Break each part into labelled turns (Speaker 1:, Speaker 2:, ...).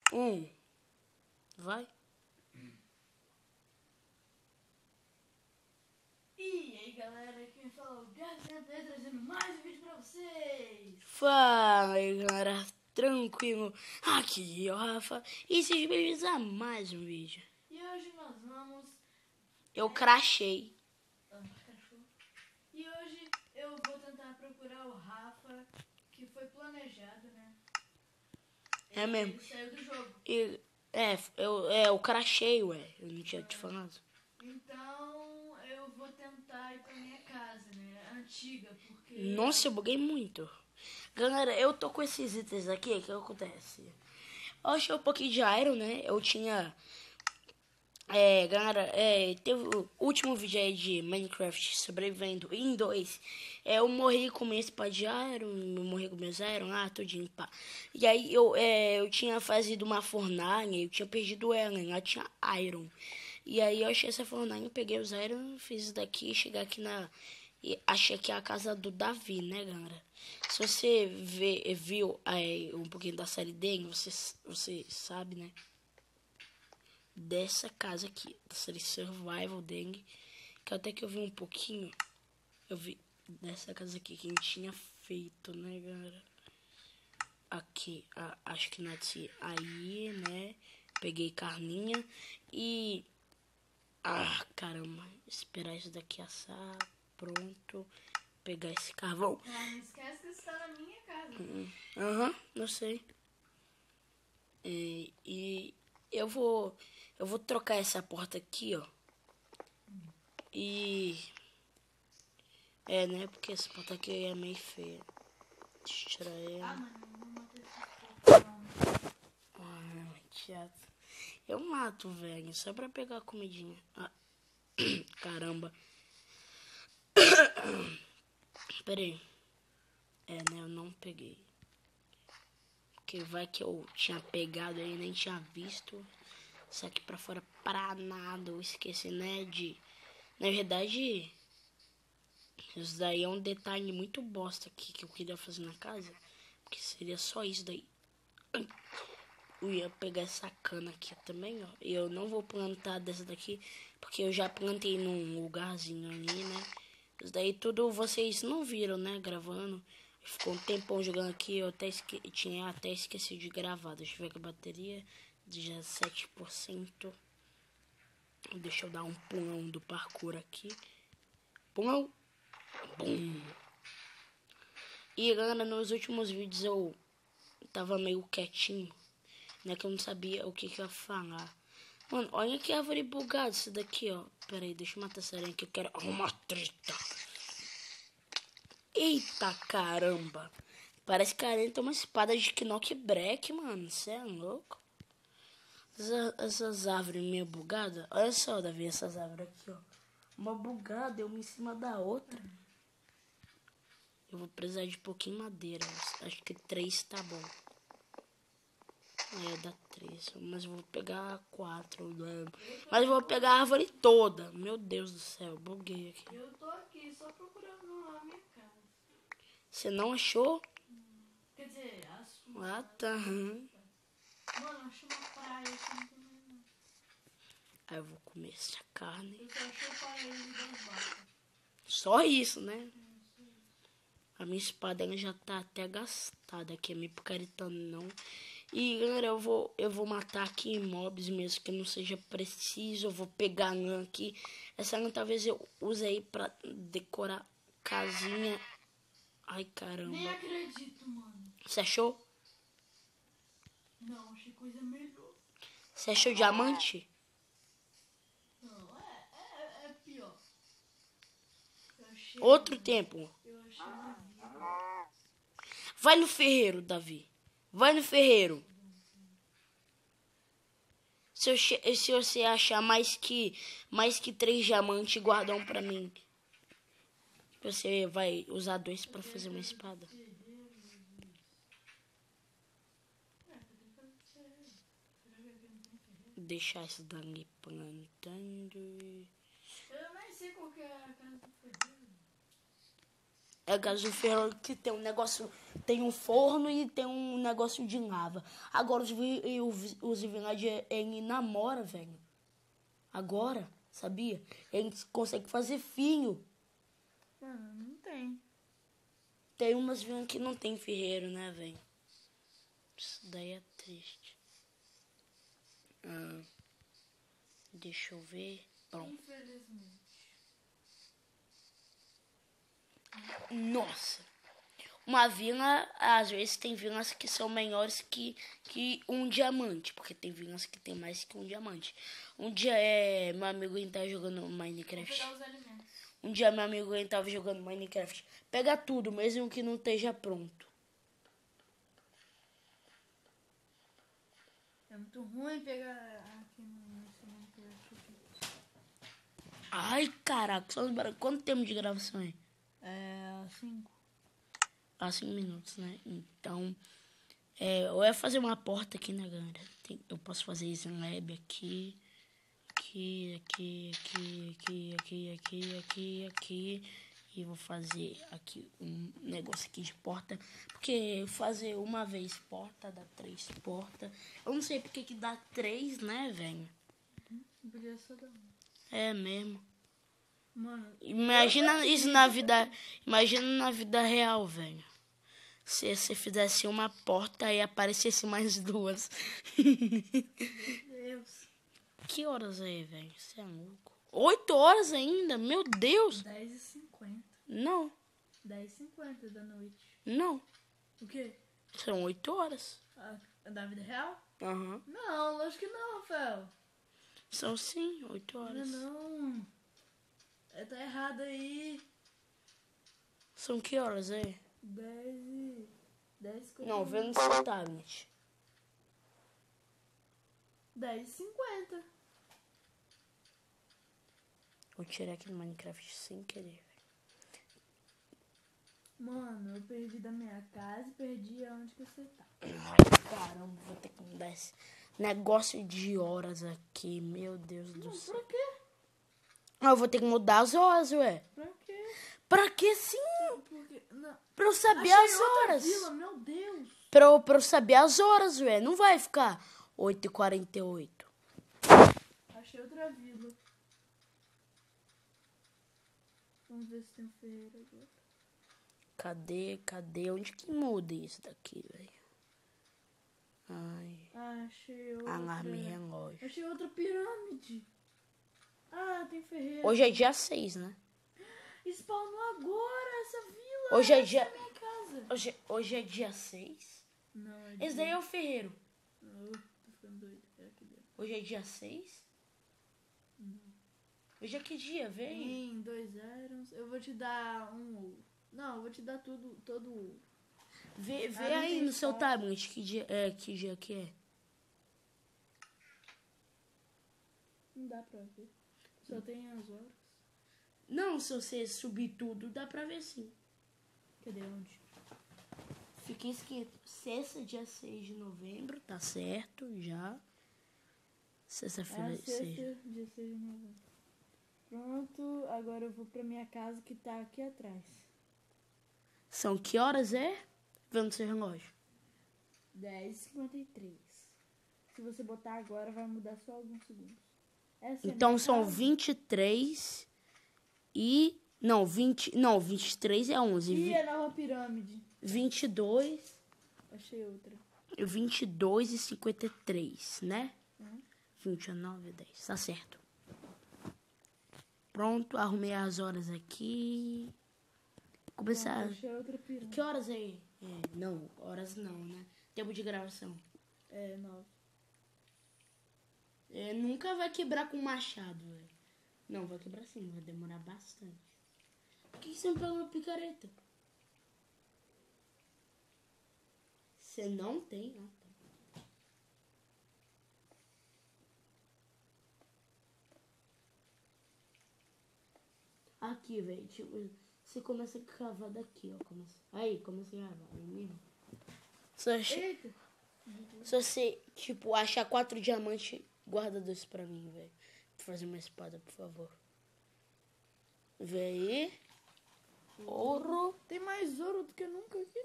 Speaker 1: Vai.
Speaker 2: E aí galera, quem fala o Gabriel trazendo mais um vídeo pra vocês.
Speaker 1: Fala aí galera, tranquilo, aqui é o Rafa e sejam bem-vindos a mais um vídeo.
Speaker 2: E hoje nós vamos...
Speaker 1: Eu crachei.
Speaker 2: E hoje eu vou tentar procurar o Rafa, que foi planejado, né?
Speaker 1: É mesmo.
Speaker 2: Ele saiu do jogo.
Speaker 1: Eu crachei, ué, eu não tinha te falado.
Speaker 2: Então eu vou tentar ir pra minha casa, né? Antiga, porque...
Speaker 1: Nossa, eu buguei muito. Galera, eu tô com esses itens aqui, o que acontece? Eu achei um pouquinho de iron, né? Eu tinha... galera, teve o último vídeo aí de Minecraft sobrevivendo em 2. Eu morri com minha espada de iron, eu morri com meus iron, tudinho, pá. E aí eu tinha fazido uma fornalha, eu tinha perdido ela, lá tinha iron. E aí eu achei essa fornalha, peguei os iron, fiz isso daqui, chegar aqui e achei que é a casa do Davi, né, galera? Se você viu um pouquinho da série dele, você sabe, né? Dessa casa aqui, da série Survival Dengue, que até que eu vi um pouquinho, eu vi dessa casa aqui que a gente tinha feito, né, galera? Aqui, acho que nasci aí, né? Peguei carninha e... caramba, esperar isso daqui assar, pronto, pegar esse carvão.
Speaker 2: Não esquece que está na minha casa.
Speaker 1: Não sei. E eu vou trocar essa porta aqui, ó. E... né? Porque essa porta aqui é meio feia. Deixa eu tirar ela.
Speaker 2: Mano, não matei esse
Speaker 1: não. Chato. Eu mato, velho. Só pra pegar a comidinha. Caramba. Pera aí. Né? Eu não peguei. Porque vai que eu tinha pegado aí, nem tinha visto. Isso aqui pra fora pra nada. Eu esqueci, né? Na verdade, isso daí é um detalhe muito bosta aqui que eu queria fazer na casa. Porque seria só isso daí. Eu ia pegar essa cana aqui também, ó. E eu não vou plantar dessa daqui, porque eu já plantei num lugarzinho ali, né? Isso daí tudo vocês não viram, né? Gravando. Ficou um tempão jogando aqui, eu tinha até esquecido de gravar. Deixa eu ver que a bateria, 17%. Deixa eu dar um pulão do parkour aqui. Pulão. Bum. E galera, nos últimos vídeos eu tava meio quietinho, né? Que eu não sabia o que eu ia falar. Mano, olha que árvore bugada isso daqui, ó. Pera aí, deixa eu matar essa aranha que eu quero arrumar treta. Eita caramba. Parece que a aranha tem uma espada de knockback, mano. Você é louco? Essas árvores meio bugadas. Olha só, Davi, essas árvores aqui, ó. Uma bugada, uma em cima da outra. Eu vou precisar de pouquinho madeira. Acho que 3 tá bom. Dá 3. Mas eu vou pegar 4. Né? Mas eu vou pegar a árvore toda. Meu Deus do céu, buguei aqui.
Speaker 2: Eu tô aqui só procurando a minha casa.
Speaker 1: Você não achou?
Speaker 2: Quer dizer, a sua.
Speaker 1: Tá.
Speaker 2: Mano, achei uma praia aqui também.
Speaker 1: Aí eu vou comer essa carne.
Speaker 2: Eu só achei o paraíso das vacas.
Speaker 1: Só isso, né? A minha espada ela já tá até gastada aqui. É meio picaretando não. E galera, eu vou matar aqui mobs mesmo que não seja preciso. Eu vou pegar a lã aqui. Essa lã talvez eu use aí pra decorar casinha. Ai caramba.
Speaker 2: Nem acredito, mano.
Speaker 1: Você achou?
Speaker 2: Não, achei coisa melhor.
Speaker 1: Você achou diamante?
Speaker 2: Não, é pior.
Speaker 1: Outro tempo.
Speaker 2: Eu achei uma vida.
Speaker 1: Vai no ferreiro, Davi. Vai no ferreiro. Se você achar mais que 3 diamantes, guarda um pra mim. Você vai usar 2 pra fazer uma espada. Deixar isso daqui plantando.
Speaker 2: Eu nem sei qual que é a casa do ferreiro.
Speaker 1: É a casa do ferreiro que tem um negócio... Tem um forno e tem um negócio de lava. Agora os villager, ele namora, velho. Agora, sabia? Ele consegue fazer filho.
Speaker 2: Mano, não tem.
Speaker 1: Tem umas vilas que não tem ferreiro, né, velho? Isso daí é triste. Deixa eu ver. Pronto.
Speaker 2: Infelizmente.
Speaker 1: Nossa. Uma vila, às vezes tem vilas que são menores que um diamante. Porque tem vilas que tem mais que um diamante. Um dia meu amigo ele tá jogando
Speaker 2: Vou
Speaker 1: Minecraft.
Speaker 2: pegar os alimentos.
Speaker 1: Um dia meu amigo ele tava jogando Minecraft. Pega tudo, mesmo que não esteja pronto.
Speaker 2: É muito ruim pegar aqui nesse Minecraft aqui.
Speaker 1: Ai, caraca. Quanto tempo de gravação é?
Speaker 2: 5.
Speaker 1: 5 minutos, né? Então, eu ia fazer uma porta aqui, né, galera? Eu posso fazer slab aqui. Aqui. E vou fazer aqui um negócio aqui de porta. Porque fazer uma vez porta dá 3 portas. Eu não sei porque que dá 3, né, velho?
Speaker 2: Podia só dar um.
Speaker 1: É mesmo.
Speaker 2: Mano,
Speaker 1: Imagina isso na vida. Imagina na vida real, velho. Se você fizesse uma porta e aparecesse mais 2.
Speaker 2: meu Deus.
Speaker 1: Que horas aí, velho? Você é louco. 8 horas ainda? Meu Deus.
Speaker 2: 10h50.
Speaker 1: Não,
Speaker 2: 10h50 da noite.
Speaker 1: não.
Speaker 2: O quê?
Speaker 1: São 8 horas.
Speaker 2: Da vida real?
Speaker 1: Aham.
Speaker 2: Não, lógico que não, Rafael.
Speaker 1: São sim, 8 horas.
Speaker 2: Não. Tá errado aí.
Speaker 1: São que horas aí?
Speaker 2: 10h50.
Speaker 1: Não, vendo no seu tablet.
Speaker 2: 10h50.
Speaker 1: Vou tirar aqui no Minecraft sem querer.
Speaker 2: Mano, eu perdi da minha casa e perdi aonde que você tá.
Speaker 1: Ai, caramba, vou ter que mudar esse negócio de horas aqui. Meu Deus do céu.
Speaker 2: Pra quê?
Speaker 1: Eu vou ter que mudar as horas, ué.
Speaker 2: Pra quê?
Speaker 1: Pra que sim?
Speaker 2: Porque... Não.
Speaker 1: Pra eu saber
Speaker 2: Achei
Speaker 1: as
Speaker 2: outra
Speaker 1: horas.
Speaker 2: vila, meu Deus.
Speaker 1: Pra eu saber as horas, ué. Não vai ficar 8h48.
Speaker 2: Achei outra vila. Vamos ver se tem um ferreiro agora.
Speaker 1: Cadê? Onde que muda isso daqui, velho? Ai.
Speaker 2: Achei outra.
Speaker 1: Alarme relógio.
Speaker 2: Achei outra pirâmide. Tem ferreiro.
Speaker 1: Hoje é dia 6, né?
Speaker 2: Spawnou agora essa vila.
Speaker 1: Hoje é
Speaker 2: Essa
Speaker 1: dia...
Speaker 2: é a minha casa.
Speaker 1: Hoje é dia 6?
Speaker 2: Não, é
Speaker 1: Esse daí é o ferreiro.
Speaker 2: Tô ficando doido. É aqui dentro.
Speaker 1: Hoje é dia 6? Hoje é que dia, vem?
Speaker 2: Tem 2 irons. Eu vou te dar um ouro. Não, eu vou te dar todo o ouro.
Speaker 1: Vê
Speaker 2: não
Speaker 1: aí
Speaker 2: tem
Speaker 1: no seu
Speaker 2: espaço.
Speaker 1: tablet que dia que é.
Speaker 2: Não dá pra ver. Só tem as horas.
Speaker 1: Não, se você subir tudo, dá pra ver sim.
Speaker 2: Cadê onde?
Speaker 1: Fica escrito sexta, dia 6 de novembro, tá certo, já. Sexta-feira,
Speaker 2: Sexta, dia 6 de novembro. Pronto, agora eu vou pra minha casa que tá aqui atrás.
Speaker 1: São que horas é? Vendo seu relógio.
Speaker 2: 10h53. Se você botar agora, vai mudar só alguns segundos. Essa é a
Speaker 1: Então
Speaker 2: minha
Speaker 1: são
Speaker 2: casa.
Speaker 1: 23 e... Não, 23 é 11.
Speaker 2: E a nova pirâmide?
Speaker 1: 22...
Speaker 2: Achei outra.
Speaker 1: 22 e 53, né? 29 e 10, tá certo. Pronto, arrumei as horas aqui. Começar...
Speaker 2: Achei outra pirâmide.
Speaker 1: Que horas aí? Não, horas não, né? Tempo de gravação.
Speaker 2: 9.
Speaker 1: Nunca vai quebrar com machado, velho. Não, vai quebrar sim, vai demorar bastante. Por que você não pega uma picareta? Você não tem? Tá. Aqui, velho, tipo, você começa a cavar daqui, ó. Começa a cavar, é mesmo?
Speaker 2: Eita!
Speaker 1: Se você, tipo, achar 4 diamantes, guarda 2 pra mim, velho. Pra fazer uma espada, por favor. Vê aí. Ouro.
Speaker 2: Tem mais ouro do que nunca aqui.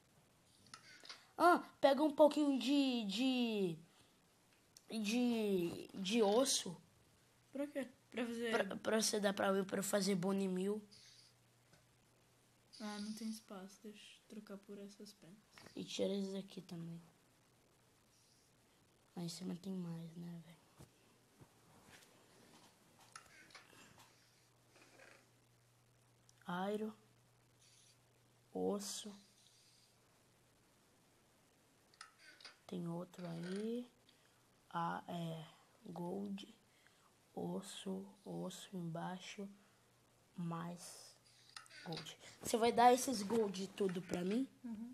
Speaker 1: Ah, pega um pouquinho de osso
Speaker 2: Pra quê? Pra fazer...
Speaker 1: pra você dar pra eu pra eu fazer bone meal.
Speaker 2: Ah, não tem espaço. Deixa eu trocar por essas penas.
Speaker 1: E tira esses aqui também. Lá em cima tem mais, né, velho? Airo. Osso. Tem outro aí. Ah, gold. Osso embaixo. Mais gold. Você vai dar esses gold tudo pra mim?
Speaker 2: Uhum.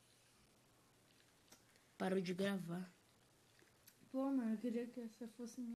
Speaker 1: Parou de gravar.
Speaker 2: Pô, mano, eu queria que essa fosse minha.